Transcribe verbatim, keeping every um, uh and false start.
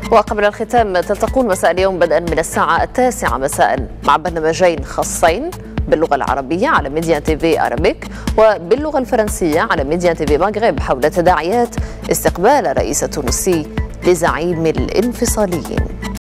وقبل الختام تلتقون مساء اليوم بدءا من الساعة التاسعة مساء مع برنامجين خاصين باللغة العربية على ميديان تيفي أرابيك وباللغة الفرنسية على ميديان تيفي مغرب حول تداعيات استقبال الرئيس التونسي لزعيم الانفصاليين.